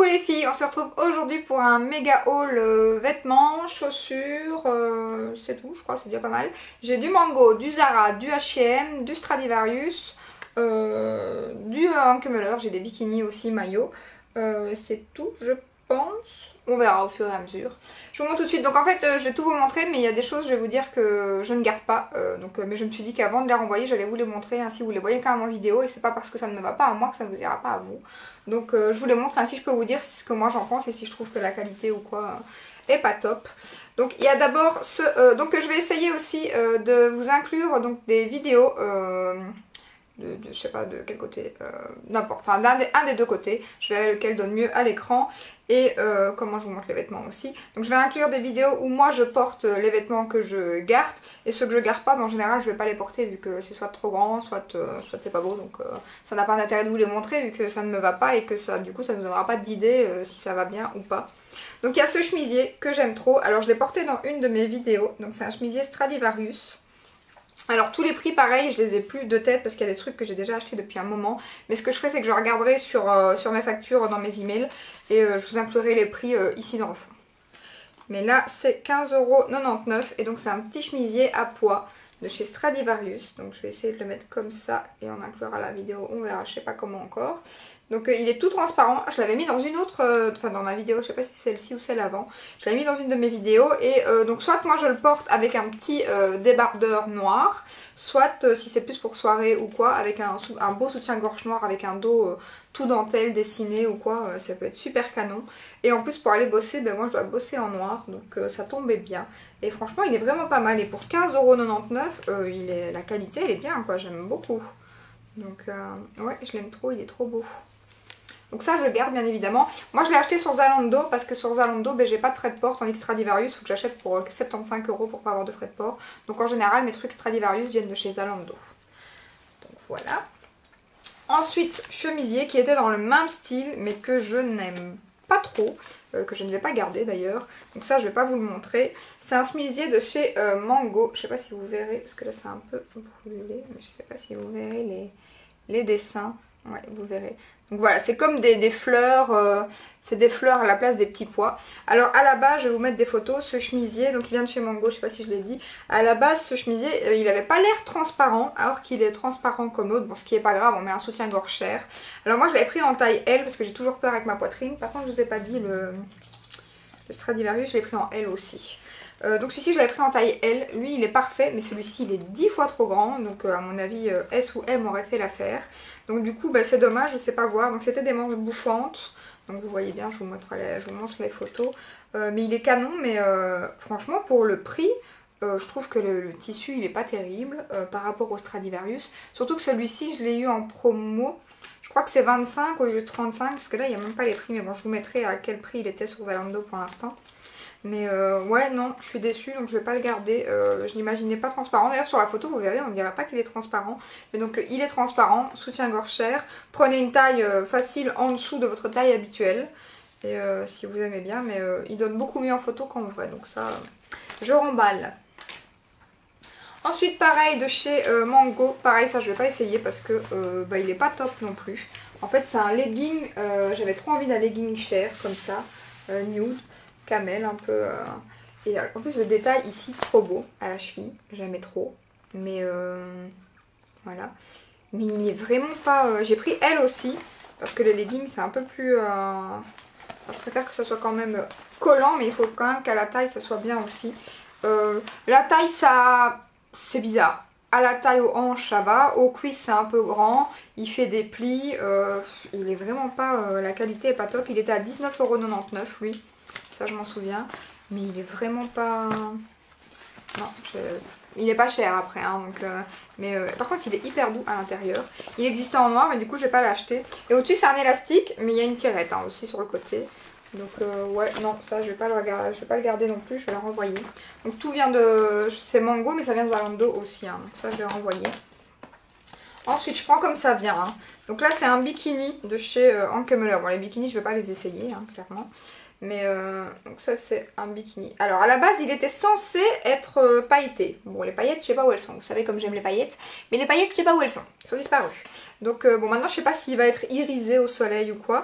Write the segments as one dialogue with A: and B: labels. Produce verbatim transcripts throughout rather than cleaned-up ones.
A: les filles, on se retrouve aujourd'hui pour un méga haul euh, vêtements, chaussures, euh, c'est tout, je crois, c'est déjà pas mal. J'ai du Mango, du Zara, du H et M, du Stradivarius, euh, du Anke Muller, j'ai des bikinis aussi, maillots. Euh, c'est tout, je pense. On verra au fur et à mesure. Je vous montre tout de suite. Donc en fait, euh, je vais tout vous montrer, mais il y a des choses, je vais vous dire que je ne garde pas. Euh, donc, euh, mais je me suis dit qu'avant de les renvoyer, j'allais vous les montrer. Ainsi, vous les voyez quand même en vidéo. Et c'est pas parce que ça ne me va pas à moi que ça ne vous ira pas à vous. Donc, euh, je vous les montre. Ainsi, je peux vous dire ce que moi j'en pense et si je trouve que la qualité ou quoi euh, est pas top. Donc, il y a d'abord ce. Euh, donc, je vais essayer aussi euh, de vous inclure donc des vidéos. Euh, De, de je sais pas de quel côté, euh, n'importe, enfin d'un des, un des deux côtés, je verrai lequel donne mieux à l'écran et euh, comment je vous montre les vêtements aussi. Donc je vais inclure des vidéos où moi je porte les vêtements que je garde et ceux que je garde pas, mais en général je vais pas les porter vu que c'est soit trop grand, soit, euh, soit c'est pas beau, donc euh, ça n'a pas d'intérêt de vous les montrer vu que ça ne me va pas et que ça du coup ça ne vous donnera pas d'idée euh, si ça va bien ou pas. Donc il y a ce chemisier que j'aime trop, alors je l'ai porté dans une de mes vidéos, donc c'est un chemisier Stradivarius. Alors tous les prix pareil, je les ai plus de tête parce qu'il y a des trucs que j'ai déjà achetés depuis un moment. Mais ce que je ferai c'est que je regarderai sur, euh, sur mes factures dans mes emails et euh, je vous inclurai les prix euh, ici dans le fond. Mais là c'est quinze euros quatre-vingt-dix-neuf et donc c'est un petit chemisier à pois de chez Stradivarius. Donc je vais essayer de le mettre comme ça et on inclura la vidéo, on verra, je sais pas comment encore. Donc euh, il est tout transparent, je l'avais mis dans une autre, euh, enfin dans ma vidéo, je sais pas si c'est celle-ci ou celle avant, je l'avais mis dans une de mes vidéos et euh, donc soit moi je le porte avec un petit euh, débardeur noir, soit euh, si c'est plus pour soirée ou quoi, avec un, un beau soutien-gorge noir avec un dos euh, tout dentelle dessiné ou quoi, euh, ça peut être super canon. Et en plus pour aller bosser, ben moi je dois bosser en noir, donc euh, ça tombait bien. Et franchement il est vraiment pas mal et pour quinze euros quatre-vingt-dix-neuf, euh, il est, la qualité elle est bien quoi, j'aime beaucoup. Donc euh, ouais je l'aime trop, il est trop beau. Donc ça je le garde bien évidemment. Moi je l'ai acheté sur Zalando parce que sur Zalando ben, j'ai pas de frais de port. Tandis que Stradivarius, il faut que j'achète pour soixante-quinze euros pour pas avoir de frais de port. Donc en général mes trucs Stradivarius viennent de chez Zalando. Donc voilà. Ensuite chemisier qui était dans le même style mais que je n'aime pas trop. Euh, que je ne vais pas garder d'ailleurs. Donc ça je vais pas vous le montrer. C'est un chemisier de chez euh, Mango. Je sais pas si vous verrez parce que là c'est un peu brûlé. Mais je sais pas si vous verrez les, les dessins. Ouais, vous verrez. Donc voilà, c'est comme des, des fleurs, euh, c'est des fleurs à la place des petits pois. Alors à la base, je vais vous mettre des photos. Ce chemisier, donc il vient de chez Mango, je sais pas si je l'ai dit. À la base, ce chemisier, euh, il avait pas l'air transparent, alors qu'il est transparent comme l'autre. Bon, ce qui est pas grave, on met un soutien-gorge cher. Alors moi, je l'avais pris en taille L, parce que j'ai toujours peur avec ma poitrine. Par contre, je vous ai pas dit, le, le Stradivarius, je l'ai pris en L aussi. Euh, donc celui-ci je l'avais pris en taille L, lui il est parfait mais celui-ci il est dix fois trop grand, donc euh, à mon avis euh, S ou M aurait fait l'affaire. Donc du coup bah, c'est dommage, je sais pas voir, donc c'était des manches bouffantes, donc vous voyez bien, je vous montre les, je vous montre les photos, euh, mais il est canon, mais euh, franchement pour le prix, euh, je trouve que le, le tissu il est pas terrible euh, par rapport au Stradivarius, surtout que celui-ci je l'ai eu en promo. Je crois que c'est vingt-cinq au lieu de trente-cinq, parce que là il n'y a même pas les prix, mais bon je vous mettrai à quel prix il était sur Zalando pour l'instant. Mais euh, ouais non, je suis déçue donc je vais pas le garder, euh, je l'imaginais pas transparent. D'ailleurs sur la photo vous verrez on ne dirait pas qu'il est transparent. Mais donc euh, il est transparent, soutien-gorge cher. Prenez une taille euh, facile en dessous de votre taille habituelle. Et euh, si vous aimez bien, mais euh, il donne beaucoup mieux en photo qu'en vrai. Donc ça, euh, je remballe. Ensuite pareil de chez euh, Mango, pareil ça je vais pas essayer parce que euh, bah, il est pas top non plus. En fait c'est un legging, euh, j'avais trop envie d'un legging cher comme ça, euh, nude. Camel un peu euh... et en plus le détail ici trop beau à la cheville, j'aimais trop mais euh... voilà, mais il est vraiment pas euh... j'ai pris elle aussi parce que le legging c'est un peu plus euh... enfin, je préfère que ça soit quand même collant mais il faut quand même qu'à la taille ça soit bien aussi. Euh... la taille ça c'est bizarre, à la taille aux hanches ça va, aux cuisses c'est un peu grand, il fait des plis, euh... il est vraiment pas euh... la qualité est pas top. Il était à dix-neuf euros quatre-vingt-dix-neuf lui. Ça je m'en souviens, mais il est vraiment pas... Non, je... il est pas cher après, hein, donc, euh... mais euh... par contre il est hyper doux à l'intérieur. Il existait en noir, mais du coup je vais pas l'acheter. Et au-dessus c'est un élastique, mais il y a une tirette hein, aussi sur le côté. Donc euh, ouais, non, ça je vais pas le regarder, je vais pas le garder non plus, je vais le renvoyer. Donc tout vient de... c'est Mango, mais ça vient de Zalando aussi, hein, donc ça je vais renvoyer. Ensuite je prends comme ça vient, hein. Donc là c'est un bikini de chez euh, Anke Muller. Bon les bikinis je vais pas les essayer, hein, clairement. Mais euh, donc ça c'est un bikini. Alors à la base il était censé être euh, pailleté. Bon les paillettes je sais pas où elles sont. Vous savez comme j'aime les paillettes. Mais les paillettes je sais pas où elles sont. Elles sont disparues. Donc euh, bon maintenant je sais pas s'il va être irisé au soleil ou quoi.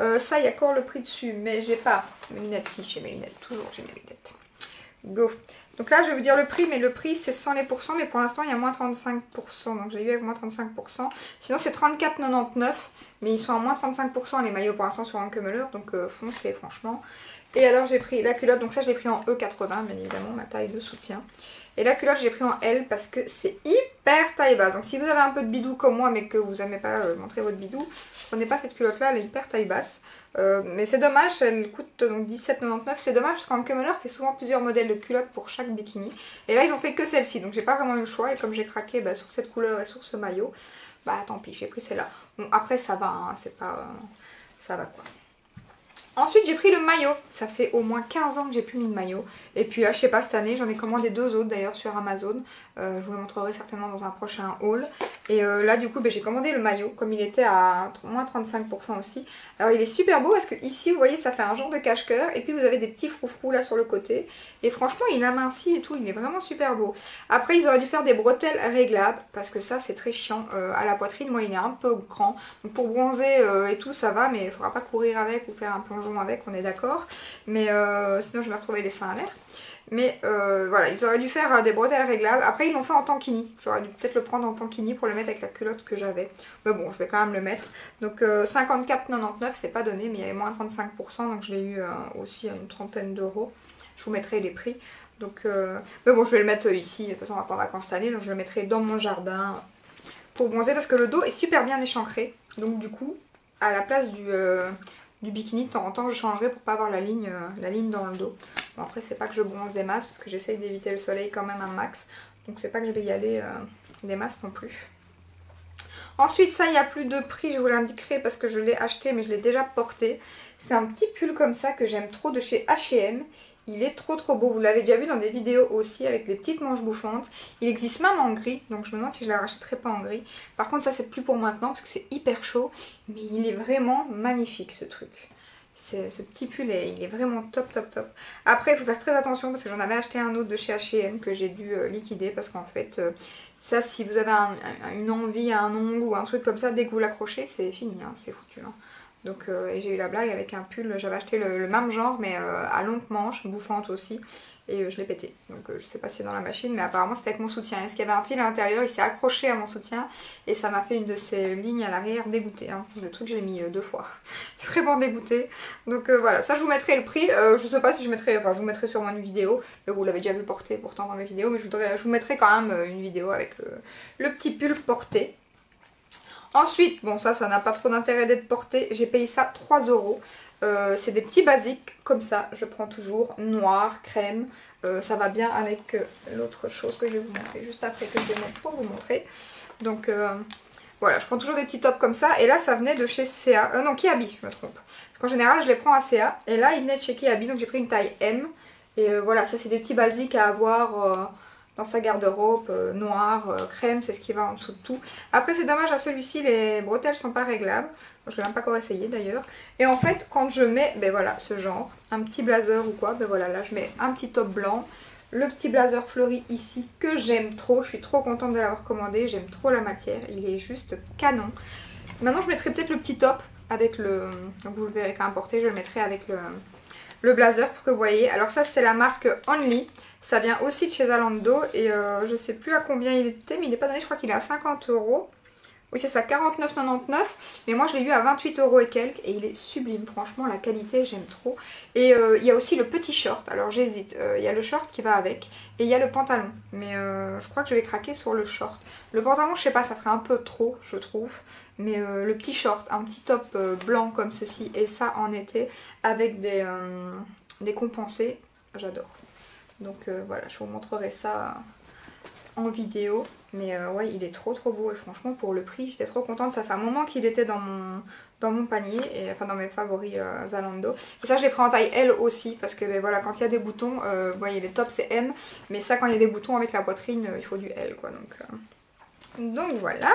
A: Euh, ça, il y a encore le prix dessus, mais j'ai pas mes lunettes. Si, j'ai mes lunettes, toujours j'ai mes lunettes. Go. Donc là, je vais vous dire le prix, mais le prix, c'est sans les pourcents, mais pour l'instant, il y a moins trente-cinq pour cent. Donc j'ai eu avec moins trente-cinq pour cent. Sinon, c'est trente-quatre quatre-vingt-dix-neuf, mais ils sont à moins trente-cinq pour cent les maillots pour l'instant sur Ankemuller, donc euh, foncez, franchement. Et alors, j'ai pris la culotte, donc ça, je l'ai pris en E quatre-vingts, bien évidemment, ma taille de soutien. Et la culotte, j'ai pris en L parce que c'est hyper taille basse. Donc si vous avez un peu de bidou comme moi, mais que vous n'aimez pas euh, montrer votre bidou, prenez pas cette culotte-là, elle est hyper taille basse. Euh, mais c'est dommage, elle coûte donc dix-sept quatre-vingt-dix-neuf. C'est dommage parce qu'Ankemuller fait souvent plusieurs modèles de culottes pour chaque bikini. Et là, ils ont fait que celle-ci, donc j'ai pas vraiment eu le choix. Et comme j'ai craqué bah, sur cette couleur et sur ce maillot, bah tant pis, j'ai pris celle-là. Bon, après, ça va, hein, c'est pas... Euh, ça va quoi. Ensuite j'ai pris le maillot, ça fait au moins quinze ans que j'ai plus mis de maillot. Et puis là je sais pas, cette année j'en ai commandé deux autres d'ailleurs sur Amazon. euh, Je vous le montrerai certainement dans un prochain haul. Et euh, là du coup ben, j'ai commandé le maillot comme il était à moins trente-cinq pour cent aussi. Alors il est super beau parce que ici vous voyez ça fait un genre de cache-cœur. Et puis vous avez des petits froufrous là sur le côté. Et franchement il amincit et tout, il est vraiment super beau. Après ils auraient dû faire des bretelles réglables parce que ça c'est très chiant euh, à la poitrine. Moi il est un peu grand, donc pour bronzer euh, et tout ça va, mais il faudra pas courir avec ou faire un plongeon avec, on est d'accord, mais euh, sinon je vais me retrouver les seins à l'air. Mais euh, voilà, ils auraient dû faire euh, des bretelles réglables. Après ils l'ont fait en tankini, j'aurais dû peut-être le prendre en tankini pour le mettre avec la culotte que j'avais, mais bon je vais quand même le mettre. Donc euh, cinquante-quatre quatre-vingt-dix-neuf, c'est pas donné, mais il y avait moins trente-cinq pour cent, donc je l'ai eu euh, aussi à une trentaine d'euros. Je vous mettrai les prix. Donc euh, mais bon je vais le mettre ici, de toute façon on va pas en vacances cette année, donc je le mettrai dans mon jardin pour bronzer parce que le dos est super bien échancré. Donc du coup à la place du euh, du bikini, de temps en temps je changerai pour pas avoir la ligne, euh, la ligne dans le dos. Bon après c'est pas que je bronze des masses parce que j'essaye d'éviter le soleil quand même un max. Donc c'est pas que je vais y aller euh, des masses non plus. Ensuite ça il n'y a plus de prix, je vous l'indiquerai parce que je l'ai acheté mais je l'ai déjà porté. C'est un petit pull comme ça que j'aime trop de chez H et M. Il est trop trop beau, vous l'avez déjà vu dans des vidéos aussi avec les petites manches bouffantes. Il existe même en gris, donc je me demande si je la rachèterai pas en gris. Par contre ça c'est plus pour maintenant parce que c'est hyper chaud, mais il est vraiment magnifique ce truc. Ce petit pull est, il est vraiment top top top. Après il faut faire très attention parce que j'en avais acheté un autre de chez H et M que j'ai dû euh, liquider parce qu'en fait euh, ça si vous avez un, un, une envie, un ongle ou un truc comme ça, dès que vous l'accrochez c'est fini, hein, c'est foutu. Hein. Donc euh, et j'ai eu la blague avec un pull, j'avais acheté le, le même genre mais euh, à longue manche, bouffante aussi. Et euh, je l'ai pété. Donc euh, je sais pas si c'est dans la machine mais apparemment c'était avec mon soutien. Est-ce qu'il y avait un fil à l'intérieur, il s'est accroché à mon soutien. Et ça m'a fait une de ces lignes à l'arrière dégoûtée. Hein. Le truc je l'ai mis euh, deux fois. Vraiment dégoûté. Donc euh, voilà, ça je vous mettrai le prix. Euh, je sais pas si je mettrai, enfin je vous mettrai sûrement une vidéo. Mais vous l'avez déjà vu porter pourtant dans mes vidéos. Mais je, voudrais, je vous mettrai quand même euh, une vidéo avec euh, le petit pull porté. Ensuite, bon ça, ça n'a pas trop d'intérêt d'être porté, j'ai payé ça trois euros. Euh, c'est des petits basiques comme ça, je prends toujours noir, crème, euh, ça va bien avec euh, l'autre chose que je vais vous montrer juste après que je vais mettre pour vous montrer. Donc euh, voilà, je prends toujours des petits tops comme ça et là ça venait de chez C A, euh, non Kiabi je me trompe. Parce qu'en général je les prends à C A et là il venait de chez Kiabi donc j'ai pris une taille M. Et euh, voilà, ça c'est des petits basiques à avoir... Euh, dans sa garde-robe, euh, noir, euh, crème, c'est ce qui va en dessous de tout. Après c'est dommage à celui-ci, les bretelles sont pas réglables. Je l'ai même pas encore essayé d'ailleurs. Et en fait quand je mets, ben voilà, ce genre, un petit blazer ou quoi, ben voilà, là je mets un petit top blanc. Le petit blazer fleuri ici que j'aime trop, je suis trop contente de l'avoir commandé, j'aime trop la matière, il est juste canon. Maintenant je mettrai peut-être le petit top avec le, donc vous le verrez quand même porté, je le mettrai avec le, le blazer pour que vous voyez. Alors ça c'est la marque Only. Ça vient aussi de chez Zalando et euh, je sais plus à combien il était, mais il n'est pas donné, je crois qu'il est à cinquante euros. Oui c'est ça, quarante-neuf quatre-vingt-dix-neuf, mais moi je l'ai eu à vingt-huit euros et quelques et il est sublime, franchement la qualité j'aime trop. Et euh, il y a aussi le petit short, alors j'hésite, euh, il y a le short qui va avec et il y a le pantalon, mais euh, je crois que je vais craquer sur le short. Le pantalon je sais pas, ça ferait un peu trop je trouve, mais euh, le petit short, un petit top euh, blanc comme ceci et ça en été avec des, euh, des compensés, j'adore. Donc euh, voilà, je vous montrerai ça en vidéo. Mais euh, ouais, il est trop trop beau et franchement pour le prix, j'étais trop contente. Ça fait un moment qu'il était dans mon, dans mon panier, et, enfin dans mes favoris euh, Zalando. Et ça, je l'ai pris en taille L aussi parce que ben, voilà, quand il y a des boutons, euh, vous voyez les tops c'est M. Mais ça, quand il y a des boutons avec la poitrine, euh, il faut du L quoi. Donc, euh... donc voilà.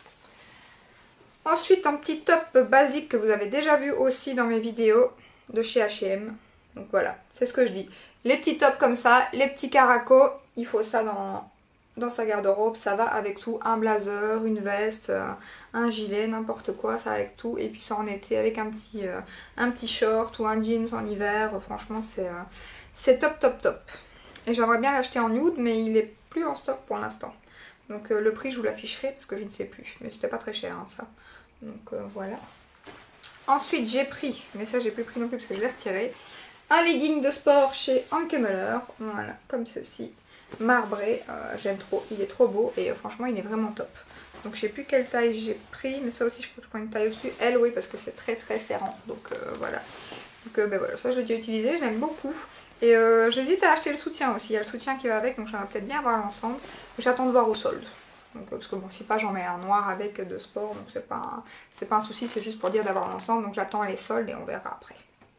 A: Ensuite, un petit top basique que vous avez déjà vu aussi dans mes vidéos de chez H et M. Donc voilà, c'est ce que je dis. Les petits tops comme ça, les petits caracos, il faut ça dans, dans sa garde-robe, ça va avec tout, un blazer, une veste, euh, un gilet, n'importe quoi, ça va avec tout, et puis ça en été avec un petit, euh, un petit short ou un jeans en hiver, euh, franchement c'est euh, c'est top top top. Et j'aimerais bien l'acheter en nude, mais il est plus en stock pour l'instant. Donc euh, le prix je vous l'afficherai parce que je ne sais plus, mais c'était pas très cher hein, ça. Donc euh, voilà. Ensuite j'ai pris, mais ça j'ai plus pris non plus parce que je l'ai retiré, un legging de sport chez Anke Muller, voilà, comme ceci. Marbré, euh, j'aime trop, il est trop beau et euh, franchement il est vraiment top. Donc je sais plus quelle taille j'ai pris, mais ça aussi je crois que je prends une taille au-dessus. Elle oui parce que c'est très très serrant, donc euh, voilà. Donc euh, ben voilà, ça je l'ai déjà utilisé, je l'aime beaucoup. Et euh, j'hésite à acheter le soutien aussi, il y a le soutien qui va avec, donc j'aimerais peut-être bien avoir l'ensemble. J'attends de voir au solde. Donc, euh, parce que bon si pas j'en mets un noir avec de sport, donc c'est pas, c'est pas un souci, c'est juste pour dire d'avoir l'ensemble. Donc j'attends les soldes et on verra après.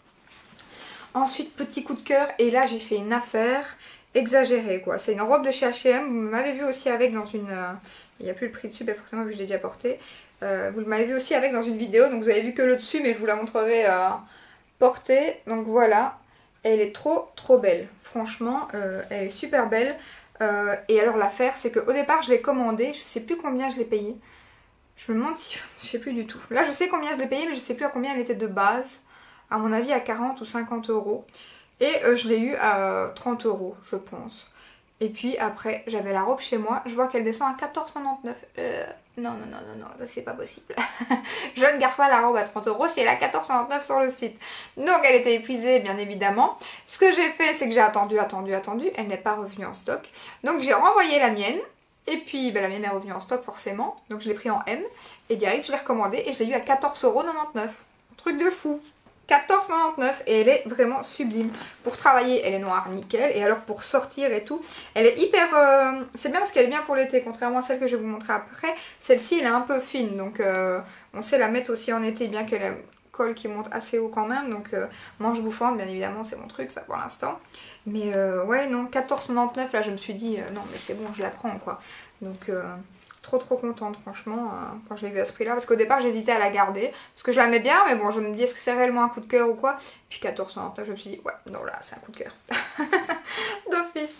A: Ensuite petit coup de cœur, et là j'ai fait une affaire exagérée quoi. C'est une robe de chez H et M, vous m'avez vu aussi avec dans une... Euh, il n'y a plus le prix dessus, ben forcément vu que je l'ai déjà porté. Euh, vous m'avez vu aussi avec dans une vidéo, donc vous avez vu que le dessus, mais je vous la montrerai euh, portée. Donc voilà, elle est trop trop belle. Franchement, euh, elle est super belle. Euh, et alors l'affaire, c'est qu'au départ je l'ai commandée, je sais plus combien je l'ai payé. Je me demande si... je sais plus du tout. Là je sais combien je l'ai payé, mais je sais plus à combien elle était de base. À mon avis à quarante ou cinquante euros. Et euh, je l'ai eu à trente euros, je pense. Et puis après, j'avais la robe chez moi. Je vois qu'elle descend à quatorze quatre-vingt-dix-neuf. Euh, non, non, non, non, non, ça c'est pas possible. Je ne garde pas la robe à trente euros si elle est à quatorze quatre-vingt-dix-neuf sur le site. Donc elle était épuisée, bien évidemment. Ce que j'ai fait, c'est que j'ai attendu, attendu, attendu. Elle n'est pas revenue en stock. Donc j'ai renvoyé la mienne. Et puis ben, la mienne est revenue en stock forcément. Donc je l'ai pris en M. Et direct, je l'ai recommandée et je l'ai eu à quatorze euros quatre-vingt-dix-neuf. Truc de fou. quatorze quatre-vingt-dix-neuf et elle est vraiment sublime. Pour travailler, elle est noire nickel. Et alors pour sortir et tout, elle est hyper... Euh, c'est bien parce qu'elle est bien pour l'été, contrairement à celle que je vais vous montrer après. Celle-ci, elle est un peu fine, donc euh, on sait la mettre aussi en été, bien qu'elle ait un col qui monte assez haut quand même. Donc euh, manche bouffante, bien évidemment, c'est mon truc, ça pour l'instant. Mais euh, ouais, non, quatorze quatre-vingt-dix-neuf, là je me suis dit, euh, non mais c'est bon, je la prends quoi. Donc... Euh, trop trop contente franchement euh, quand je l'ai vue à ce prix là, parce qu'au départ j'hésitais à la garder parce que je l'aimais bien, mais bon je me dis est-ce que c'est réellement un coup de cœur ou quoi. Puis quatorze quatre-vingt-dix-neuf, je me suis dit ouais non là c'est un coup de cœur d'office.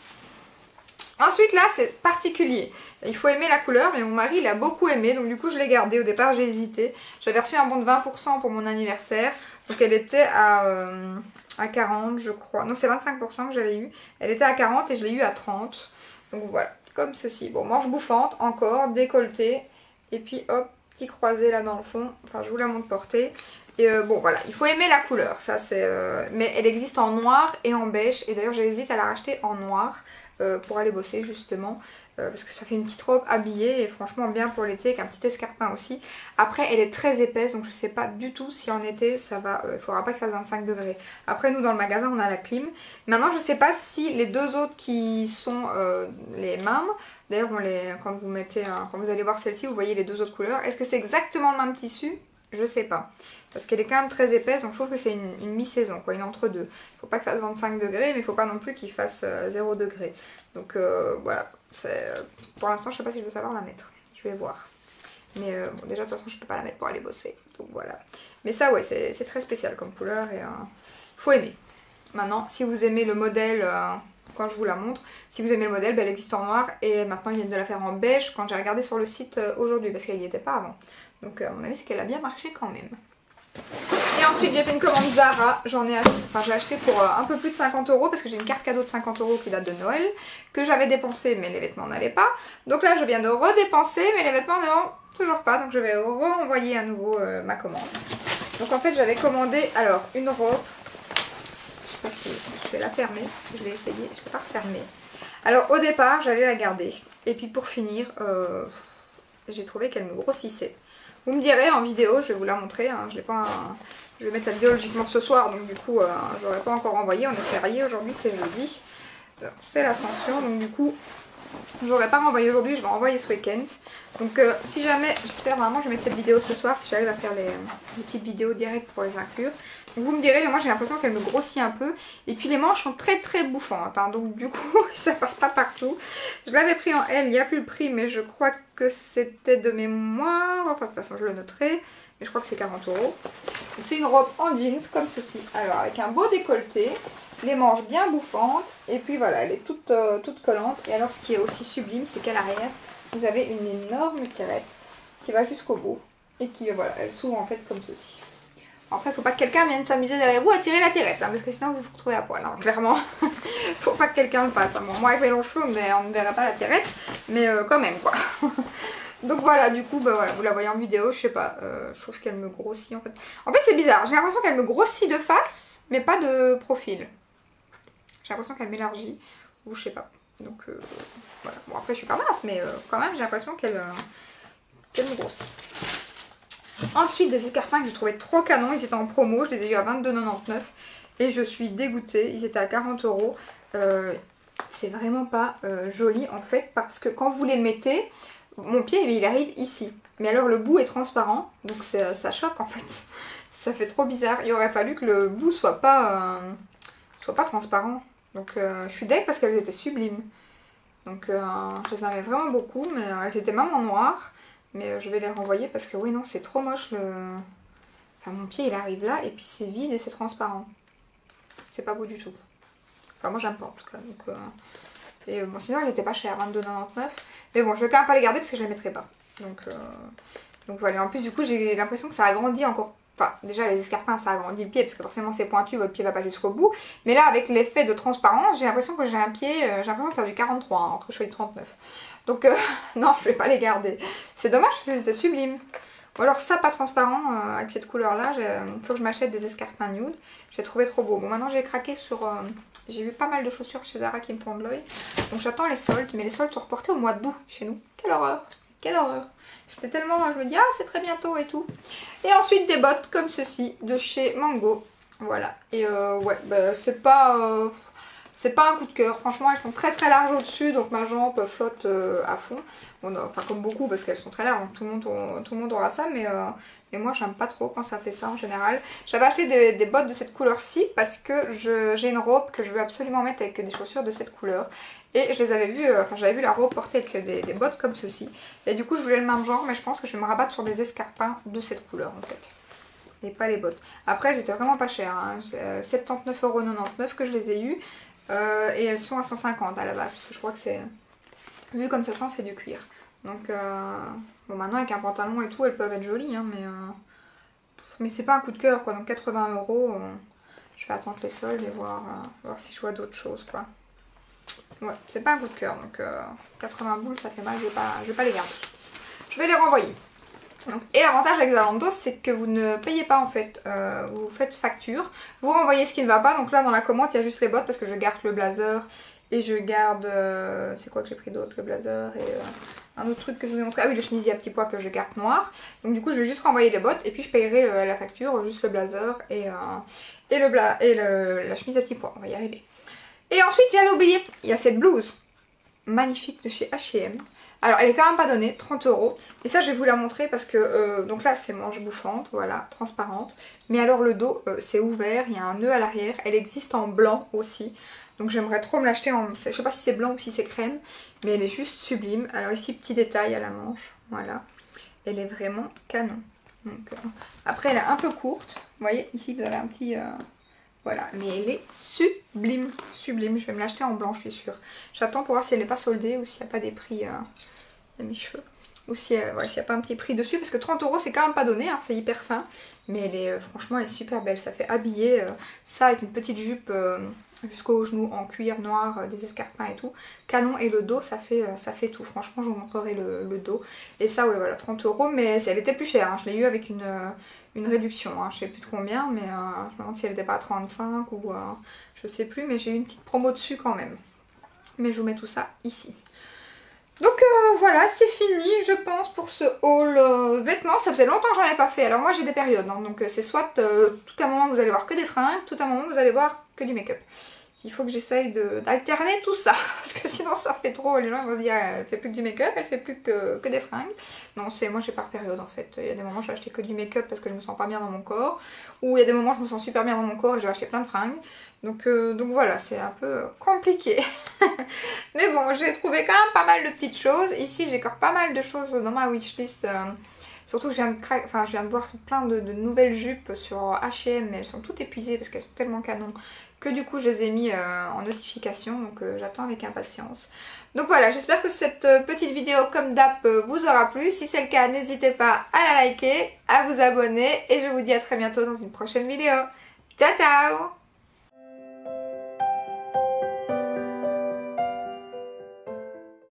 A: Ensuite là c'est particulier, il faut aimer la couleur, mais mon mari il a beaucoup aimé, donc du coup je l'ai gardé. Au départ j'ai hésité, j'avais reçu un bon de vingt pour cent pour mon anniversaire, donc elle était à, euh, à quarante je crois, non c'est vingt-cinq pour cent que j'avais eu, elle était à quarante et je l'ai eu à trente, donc voilà. Comme ceci. Bon, manche bouffante, encore, décolleté. Et puis hop, petit croisé là dans le fond. Enfin, je vous la montre portée. Et euh, bon, voilà, il faut aimer la couleur. Ça, c'est. Euh... Mais elle existe en noir et en beige. Et d'ailleurs, j'hésite à la racheter en noir euh, pour aller bosser justement. Euh, parce que ça fait une petite robe habillée et franchement bien pour l'été, avec un petit escarpin aussi. Après, elle est très épaisse, donc je sais pas du tout si en été ça va. Il euh, faudra pas qu'il fasse vingt-cinq degrés. Après, nous dans le magasin, on a la clim. Maintenant, je sais pas si les deux autres qui sont euh, les mêmes. D'ailleurs, on les, quand vous mettez, un, quand vous allez voir celle-ci, vous voyez les deux autres couleurs. Est-ce que c'est exactement le même tissu? Je sais pas. Parce qu'elle est quand même très épaisse, donc je trouve que c'est une, une mi-saison, quoi, une entre-deux. Il faut pas qu'il fasse vingt-cinq degrés, mais il faut pas non plus qu'il fasse euh, zéro degré. Donc euh, voilà. Pour l'instant, je sais pas si je veux savoir la mettre. Je vais voir. Mais euh, bon, déjà, de toute façon, je peux pas la mettre pour aller bosser. Donc voilà. Mais ça, ouais, c'est très spécial comme couleur et euh, faut aimer. Maintenant, si vous aimez le modèle, euh, quand je vous la montre, si vous aimez le modèle, ben, elle existe en noir et maintenant ils viennent de la faire en beige quand j'ai regardé sur le site euh, aujourd'hui parce qu'elle n'y était pas avant. Donc euh, à mon avis, c'est qu'elle a bien marché quand même. Et ensuite j'ai fait une commande Zara, j'en ai acheté, enfin j'ai acheté pour euh, un peu plus de cinquante euros parce que j'ai une carte cadeau de cinquante euros qui date de Noël, que j'avais dépensé mais les vêtements n'allaient pas. Donc là je viens de redépenser mais les vêtements ne vont toujours pas, donc je vais renvoyer à nouveau euh, ma commande. Donc en fait j'avais commandé alors une robe, je sais pas si je vais la fermer parce que je l'ai essayé, je ne vais pas refermer. Alors au départ j'allais la garder et puis pour finir euh, j'ai trouvé qu'elle me grossissait. Vous me direz en vidéo, je vais vous la montrer, hein, je, pas, hein, je vais mettre la vidéo logiquement ce soir, donc du coup euh, je n'aurai pas encore envoyé, on est férié aujourd'hui, c'est jeudi, c'est l'ascension, donc du coup j'aurais pas renvoyé aujourd'hui, je vais renvoyer ce week-end. Donc euh, si jamais, j'espère vraiment je vais mettre cette vidéo ce soir si j'arrive à faire les, les petites vidéos directes pour les inclure. Donc vous me direz, mais moi j'ai l'impression qu'elle me grossit un peu. Et puis les manches sont très très bouffantes, hein, donc du coup ça passe pas partout. Je l'avais pris en L, il n'y a plus le prix, mais je crois que c'était de mémoire. Enfin de toute façon je le noterai, mais je crois que c'est quarante euros. C'est une robe en jeans comme ceci. Alors avec un beau décolleté, les manches bien bouffantes, et puis voilà, elle est toute, euh, toute collante. Et alors ce qui est aussi sublime, c'est qu'à l'arrière, vous avez une énorme tirette qui va jusqu'au bout et qui, voilà, elle s'ouvre en fait comme ceci. Après, il ne faut pas que quelqu'un vienne s'amuser derrière vous à tirer la tirette, hein, parce que sinon vous vous retrouvez à poil, hein, clairement. Il ne faut pas que quelqu'un le fasse. Hein. Bon, moi avec mes longs cheveux, on ne verra pas la tirette, mais euh, quand même quoi. Donc voilà, du coup, bah, voilà, vous la voyez en vidéo, je sais pas, euh, je trouve qu'elle me grossit en fait. En fait c'est bizarre, j'ai l'impression qu'elle me grossit de face, mais pas de profil. J'ai l'impression qu'elle m'élargit, ou je sais pas. Donc euh, voilà, bon après je suis pas mince, mais euh, quand même j'ai l'impression qu'elle euh, qu'elle me grossit. Ensuite des escarpins que je trouvais trop canons, ils étaient en promo, je les ai eu à vingt-deux quatre-vingt-dix-neuf et je suis dégoûtée, ils étaient à quarante euros. Euh, c'est vraiment pas euh, joli en fait parce que quand vous les mettez, mon pied il arrive ici. Mais alors le bout est transparent, donc ça, ça choque en fait. Ça fait trop bizarre, il aurait fallu que le bout soit pas, euh, soit pas transparent. Donc euh, je suis deg parce qu'elles étaient sublimes. Donc euh, je les aimais vraiment beaucoup, mais euh, elles étaient même en noir. Mais euh, je vais les renvoyer parce que oui non c'est trop moche le... Enfin mon pied il arrive là et puis c'est vide et c'est transparent. C'est pas beau du tout. Enfin moi j'aime pas en tout cas. Donc, euh... Et euh, bon sinon elle était pas chère, vingt-deux quatre-vingt-dix-neuf. Mais bon je vais quand même pas les garder parce que je les mettrai pas. Donc, euh... Donc voilà, en plus du coup j'ai l'impression que ça agrandit encore. Enfin, déjà les escarpins ça agrandit le pied parce que forcément c'est pointu, votre pied va pas jusqu'au bout. Mais là avec l'effet de transparence, j'ai l'impression que j'ai un pied, euh, j'ai l'impression de faire du quarante-trois hein, entre cheveux et trente-neuf. Donc euh, non, je vais pas les garder. C'est dommage parce que c'était sublime. Ou alors ça pas transparent euh, avec cette couleur là, il faut que je m'achète des escarpins nude. J'ai trouvé trop beau. Bon maintenant j'ai craqué sur... Euh, j'ai vu pas mal de chaussures chez Zara qui me font de l'œil. Donc j'attends les soldes, mais les soldes sont reportés au mois d'août chez nous. Quelle horreur, quelle horreur. C'était tellement, je me dis, ah c'est très bientôt et tout. Et ensuite des bottes comme ceci de chez Mango. Voilà. Et euh, ouais, bah, c'est pas, euh, c'est pas un coup de cœur. Franchement, elles sont très très larges au-dessus, donc ma jambe flotte euh, à fond. Bon, non, enfin comme beaucoup parce qu'elles sont très larges, donc tout le monde, on, tout le monde aura ça. Mais, euh, mais moi, j'aime pas trop quand ça fait ça en général. J'avais acheté des, des bottes de cette couleur-ci parce que j'ai une robe que je veux absolument mettre avec des chaussures de cette couleur. Et je les avais vues, enfin j'avais vu la robe portée avec des, des bottes comme ceci. Et du coup je voulais le même genre, mais je pense que je vais me rabattre sur des escarpins de cette couleur en fait. Et pas les bottes. Après elles étaient vraiment pas chères, hein. soixante-dix-neuf euros quatre-vingt-dix-neuf que je les ai eues. Euh, et elles sont à cent cinquante à la base, parce que je crois que c'est... Vu comme ça sent, c'est du cuir. Donc euh... bon maintenant avec un pantalon et tout, elles peuvent être jolies, hein, mais... Euh... Mais c'est pas un coup de cœur quoi, donc quatre-vingts euros. Euh... Je vais attendre les soldes et voir, euh... voir si je vois d'autres choses quoi. Ouais, c'est pas un coup de cœur, donc euh, quatre-vingts boules ça fait mal, je vais pas, je vais pas les garder. Je vais les renvoyer. Donc, et l'avantage avec Zalando, c'est que vous ne payez pas en fait, euh, vous faites facture, vous renvoyez ce qui ne va pas. Donc là dans la commande il y a juste les bottes parce que je garde le blazer et je garde, euh, c'est quoi que j'ai pris d'autre, le blazer et euh, un autre truc que je vous ai montré, ah oui le chemisier à petits pois que je garde noir. Donc du coup je vais juste renvoyer les bottes et puis je payerai euh, la facture, juste le blazer et, euh, et, le bla et le, la chemise à petits pois, on va y arriver. Et ensuite, j'allais oublier, il y a cette blouse magnifique de chez H et M. Alors, elle est quand même pas donnée, trente euros. Et ça, je vais vous la montrer parce que, euh, donc là, c'est manche bouffante, voilà, transparente. Mais alors, le dos, euh, c'est ouvert, il y a un nœud à l'arrière. Elle existe en blanc aussi. Donc, j'aimerais trop me l'acheter en... Je sais pas si c'est blanc ou si c'est crème, mais elle est juste sublime. Alors ici, petit détail à la manche, voilà. Elle est vraiment canon. Donc, euh, après, elle est un peu courte. Vous voyez, ici, vous avez un petit... Euh... Voilà, mais elle est sublime, sublime. Je vais me l'acheter en blanc, je suis sûre. J'attends pour voir si elle n'est pas soldée ou s'il n'y a pas des prix à euh, mes cheveux. Ou si, euh, ouais, s'il n'y a pas un petit prix dessus. Parce que trente euros, c'est quand même pas donné, hein, c'est hyper fin. Mais elle est, euh, franchement, elle est super belle. Ça fait habiller euh, ça avec une petite jupe euh, jusqu'au genou en cuir noir, euh, des escarpins et tout. Canon, et le dos, ça fait, euh, ça fait tout. Franchement, je vous montrerai le, le dos. Et ça, ouais, voilà, trente euros. Mais elle était plus chère. Hein. Je l'ai eu avec une... Euh, une réduction, hein. Je sais plus de combien, mais euh, je me demande si elle n'était pas à trente-cinq ou euh, je sais plus, mais j'ai eu une petite promo dessus quand même. Mais je vous mets tout ça ici. Donc euh, voilà, c'est fini je pense pour ce haul euh, vêtements. Ça faisait longtemps que j'en avais pas fait. Alors moi j'ai des périodes, hein, donc c'est soit euh, tout à un moment vous allez voir que des fringues, tout à un moment vous allez voir que du make-up. il faut que j'essaye d'alterner tout ça. Parce que sinon ça fait trop, les gens ils vont se dire elle fait plus que du make-up, elle fait plus que, que des fringues. Non, c'est moi j'ai par période en fait. Il y a des moments je vais acheter que du make-up parce que je me sens pas bien dans mon corps. Ou il y a des moments je me sens super bien dans mon corps et je vais acheter plein de fringues. Donc, euh, donc voilà, c'est un peu compliqué. Mais bon, j'ai trouvé quand même pas mal de petites choses. Ici j'ai encore pas mal de choses dans ma wishlist. Euh, Surtout que je viens de, cra... enfin, je viens de voir plein de, de nouvelles jupes sur H et M, mais elles sont toutes épuisées parce qu'elles sont tellement canon que du coup je les ai mis euh, en notification, donc euh, j'attends avec impatience. Donc voilà, j'espère que cette euh, petite vidéo comme d'hab euh, vous aura plu. Si c'est le cas, n'hésitez pas à la liker, à vous abonner et je vous dis à très bientôt dans une prochaine vidéo. Ciao ciao!